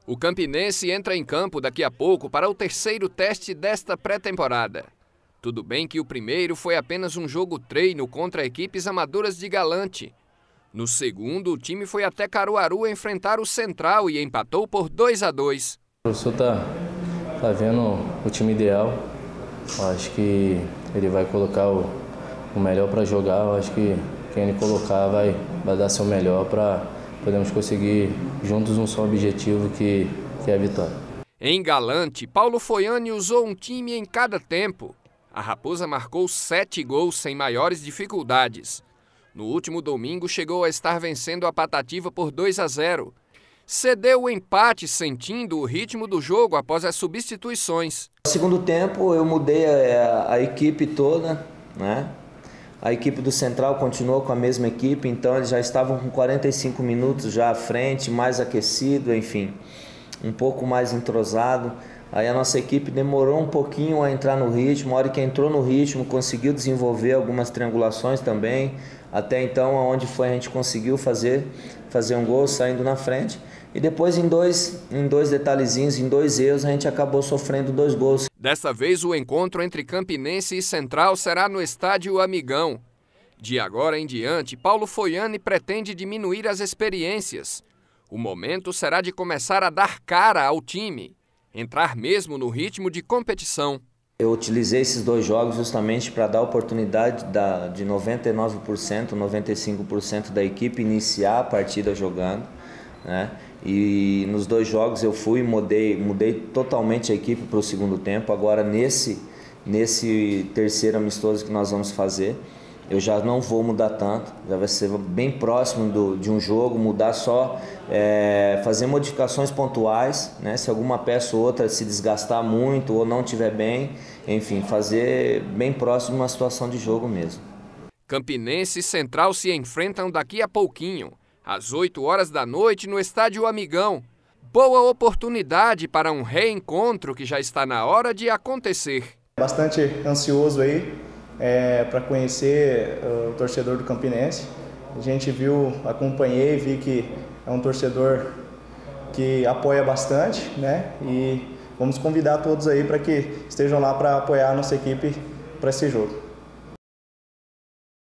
O Campinense entra em campo daqui a pouco para o terceiro teste desta pré-temporada. Tudo bem que o primeiro foi apenas um jogo treino contra equipes amadoras de Galante. No segundo, o time foi até Caruaru enfrentar o Central e empatou por 2-2. O professor tá vendo o time ideal. Eu acho que ele vai colocar o melhor para jogar. Eu acho que quem ele colocar vai dar seu melhor para podermos conseguir juntos um só objetivo, que é a vitória. Em Galante, Paulo Foiani usou um time em cada tempo. A Raposa marcou 7 gols sem maiores dificuldades. No último domingo, chegou a estar vencendo a Patativa por 2-0. Cedeu o empate sentindo o ritmo do jogo após as substituições. No segundo tempo, eu mudei a equipe toda, né? A equipe do Central continuou com a mesma equipe, então eles já estavam com 45 minutos já à frente, mais aquecido, enfim, um pouco mais entrosado. Aí a nossa equipe demorou um pouquinho a entrar no ritmo. A hora que entrou no ritmo, conseguiu desenvolver algumas triangulações também. Até então, onde foi, a gente conseguiu fazer um gol saindo na frente. E depois, em dois detalhezinhos, em 2 erros, a gente acabou sofrendo 2 gols. Dessa vez, o encontro entre Campinense e Central será no estádio Amigão. De agora em diante, Paulo Foiani pretende diminuir as experiências. O momento será de começar a dar cara ao time, entrar mesmo no ritmo de competição. Eu utilizei esses 2 jogos justamente para dar oportunidade de 99%, 95% da equipe iniciar a partida jogando, né? E nos 2 jogos eu mudei totalmente a equipe para o segundo tempo. Agora nesse terceiro amistoso que nós vamos fazer, eu já não vou mudar tanto, já vai ser bem próximo de um jogo, mudar só, fazer modificações pontuais, né? Se alguma peça ou outra se desgastar muito ou não estiver bem, enfim, fazer bem próximo de uma situação de jogo mesmo. Campinense e Central se enfrentam daqui a pouquinho, às 8h da noite no estádio Amigão. Boa oportunidade para um reencontro que já está na hora de acontecer. Bastante ansioso aí para conhecer o torcedor do Campinense. A gente acompanhei, vi que é um torcedor que apoia bastante, né? E vamos convidar todos aí para que estejam lá para apoiar a nossa equipe para esse jogo.